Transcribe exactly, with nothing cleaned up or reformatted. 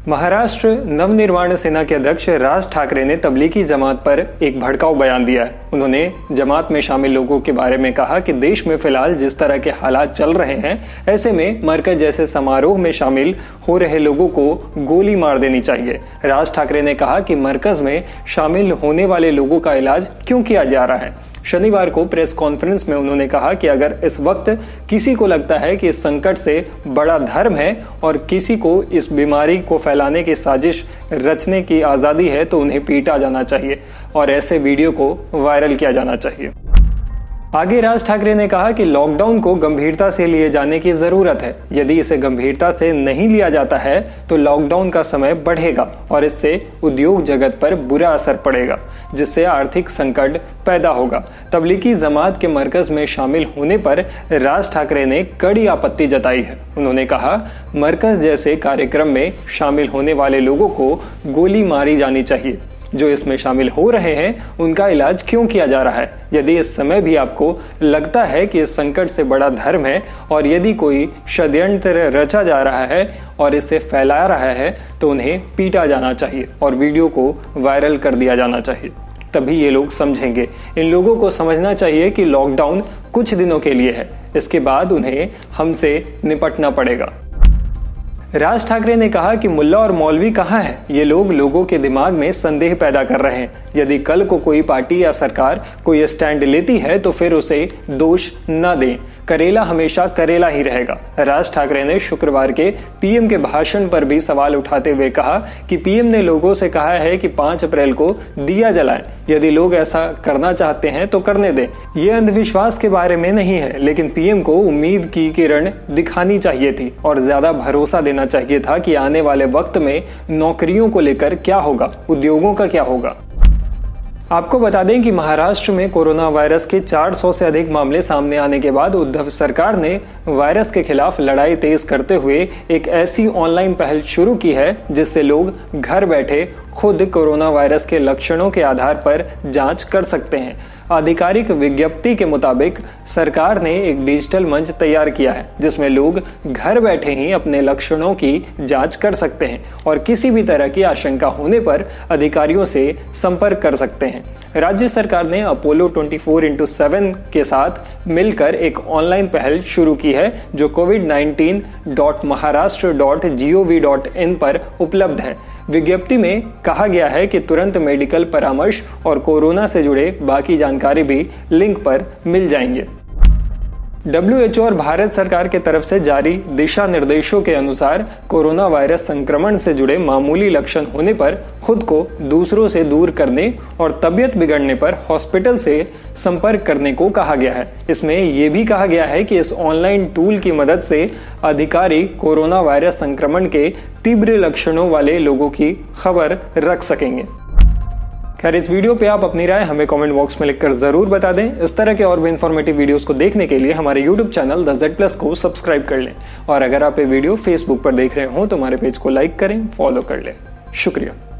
महाराष्ट्र नवनिर्माण सेना के अध्यक्ष राज ठाकरे ने तबलीगी जमात पर एक भड़काऊ बयान दिया है। उन्होंने जमात में शामिल लोगों के बारे में कहा कि देश में फिलहाल जिस तरह के हालात चल रहे हैं, ऐसे में मरकज जैसे समारोह में शामिल हो रहे लोगों को गोली मार देनी चाहिए। राज ठाकरे ने कहा कि मरकज में शामिल होने वाले लोगों का इलाज क्यों किया जा रहा है। शनिवार को प्रेस कॉन्फ्रेंस में उन्होंने कहा कि अगर इस वक्त किसी को लगता है कि इस संकट से बड़ा धर्म है और किसी को इस बीमारी को फैलाने की साजिश रचने की आजादी है तो उन्हें पीटा जाना चाहिए और ऐसे वीडियो को वायरल किया जाना चाहिए। आगे राज ठाकरे ने कहा कि लॉकडाउन को गंभीरता से लिए जाने की जरूरत है। यदि इसे गंभीरता से नहीं लिया जाता है तो लॉकडाउन का समय बढ़ेगा और इससे उद्योग जगत पर बुरा असर पड़ेगा, जिससे आर्थिक संकट पैदा होगा। तबलीगी जमात के मरकज में शामिल होने पर राज ठाकरे ने कड़ी आपत्ति जताई है। उन्होंने कहा, मरकज जैसे कार्यक्रम में शामिल होने वाले लोगों को गोली मारी जानी चाहिए। जो इसमें शामिल हो रहे हैं उनका इलाज क्यों किया जा रहा है। यदि इस समय भी आपको लगता है कि इस संकट से बड़ा धर्म है और यदि कोई षड्यंत्र रचा जा रहा है और इसे फैला रहा है तो उन्हें पीटा जाना चाहिए और वीडियो को वायरल कर दिया जाना चाहिए, तभी ये लोग समझेंगे। इन लोगों को समझना चाहिए कि लॉकडाउन कुछ दिनों के लिए है, इसके बाद उन्हें हमसे निपटना पड़ेगा। राज ठाकरे ने कहा कि मुल्ला और मौलवी कहाँ हैं? ये लोग लोगों के दिमाग में संदेह पैदा कर रहे हैं। यदि कल को कोई पार्टी या सरकार कोई स्टैंड लेती है तो फिर उसे दोष न दें। करेला हमेशा करेला ही रहेगा। राज ठाकरे ने शुक्रवार के पीएम के भाषण पर भी सवाल उठाते हुए कहा कि पीएम ने लोगों से कहा है कि पाँच अप्रैल को दिया जलाएं। यदि लोग ऐसा करना चाहते हैं तो करने दें। ये अंधविश्वास के बारे में नहीं है, लेकिन पीएम को उम्मीद की किरण दिखानी चाहिए थी और ज्यादा भरोसा देना चाहिए था कि आने वाले वक्त में नौकरियों को लेकर क्या होगा, उद्योगों का क्या होगा। आपको बता दें कि महाराष्ट्र में कोरोना वायरस के चार सौ से अधिक मामले सामने आने के बाद उद्धव सरकार ने वायरस के खिलाफ लड़ाई तेज करते हुए एक ऐसी ऑनलाइन पहल शुरू की है जिससे लोग घर बैठे खुद कोरोना वायरस के लक्षणों के आधार पर जांच कर सकते हैं। आधिकारिक विज्ञप्ति के मुताबिक सरकार ने एक डिजिटल मंच तैयार किया है जिसमें लोग घर बैठे ही अपने लक्षणों की जांच कर सकते हैं और किसी भी तरह की आशंका होने पर अधिकारियों से संपर्क कर सकते हैं। राज्य सरकार ने अपोलो चौबीस इंटू सात के साथ मिलकर एक ऑनलाइन पहल शुरू की है जो covid nineteen dot Maharashtra dot G O V dot in पर उपलब्ध है। विज्ञप्ति में कहा गया है कि तुरंत मेडिकल परामर्श और कोरोना से जुड़े बाकी जानकारी भी लिंक पर मिल जाएंगे। डब्ल्यू एच ओ और भारत सरकार के तरफ से जारी दिशा निर्देशों के अनुसार कोरोना वायरस संक्रमण से जुड़े मामूली लक्षण होने पर खुद को दूसरों से दूर करने और तबीयत बिगड़ने पर हॉस्पिटल से संपर्क करने को कहा गया है। इसमें यह भी कहा गया है कि इस ऑनलाइन टूल की मदद से अधिकारी कोरोना वायरस संक्रमण के तीव्र लक्षणों वाले लोगों की खबर रख सकेंगे। खैर, इस वीडियो पे आप अपनी राय हमें कमेंट बॉक्स में लिखकर जरूर बता दें। इस तरह के और भी इन्फॉर्मेटिव वीडियोस को देखने के लिए हमारे YouTube channel the Z plus को सब्सक्राइब कर लें और अगर आप ये वीडियो फेसबुक पर देख रहे हो तो हमारे पेज को लाइक करें, फॉलो कर लें। शुक्रिया।